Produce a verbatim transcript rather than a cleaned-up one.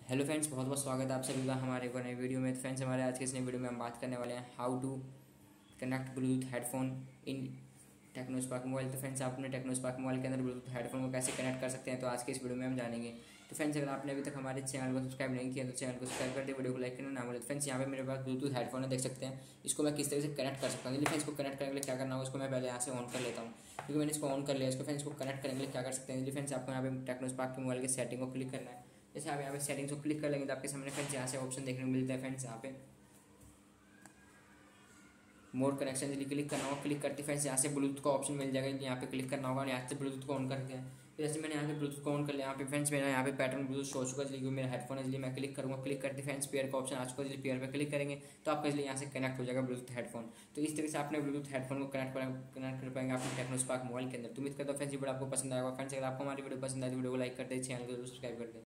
Hello friends, बहुत बहुत स्वागत है आप सभी का हमारे एक नए वीडियो में। तो फ्रेंड्स, हमारे आज के इस नए वीडियो में हम बात करने वाले हैं how to connect Bluetooth headphone in Tecno Spark mobile. तो फ्रेंड्स, आप अपने टेक्नो स्पार्क मोबाइल के अंदर ब्लूटूथ हेडफोन को कैसे कनेक्ट कर सकते हैं, तो आज के इस वीडियो में हम जानेंगे। तो फ्रेंड्स, अगर आपने अभी तक हमारे चैनल को सब्सक्राइब नहीं किया तो चैनल को सब्सक्राइब कर दे, वीडियो को लाइक करना ना भूलें। फ्रेंड्स, यहाँ पे मेरे पास ब्लूटूथ हेडफोन है, देख सकते हैं। इसको मैं किस तरह से कनेक्ट कर सकता हूँ। फ्रेंड्स, इसको कनेक्ट करने के लिए क्या करना होगा, उसको मैं पहले यहाँ से ऑन कर लेता हूँ, क्योंकि मैंने इसको ऑन कर लिया। इसको फ्रेंड्स को कनेक्ट करने के लिए क्या कर सकते हैं। फ्रेंड्स, आपको यहाँ पे टेक्नो स्पार्क के मोबाइल के सेटिंग को क्लिक करना है। जैसे आप यहाँ पे सेटिंग्स को क्लिक कर लेंगे तो आपके सामने फ्रेंड्स यहाँ से ऑप्शन देखने को मिलता है। फ्रेंड्स, यहाँ पे मोर कनेक्शन के लिए क्लिक करना होगा। क्लिक करते फ्रेंड्स यहाँ से ब्लूटूथ का ऑप्शन मिल जाएगा, यहाँ पे क्लिक करना होगा और यहाँ से ब्लूटूथ को ऑन करके तो जैसे मैंने यहाँ पे ब्लूटूथ को ऑन कर लिया। यहाँ पे फ्रेंड्स मेरा यहाँ पे पैटर्न ब्लूटूथ शो चुका है, इसलिए मेरा हेडफोन है, इसलिए मैं क्लिक करूँगा। क्लिक करते फ्रेंड्स पेयर का ऑप्शन आ चुका है, इसलिए पेयर पे क्लिक करेंगे तो आपका इसलिए यहाँ से कनेक्ट हो जाएगा ब्लूटूथ हेडफोन। तो इस तरह से आपने ब्लूटूथ हेडफोन को कनेक्ट कनेक्ट कर पाएंगे अपने टेक्नो स्पार्क मोबाइल के अंदर। तो उम्मीद करता हूँ फ्रेंड्स ये वीडियो आपको पसंद आएगा। फ्रेंड्स, अगर आपको हमारी वीडियो पसंद आए तो वीडियो को लाइक कर दे, चैनल को जरूर सब्सक्राइब कर दे।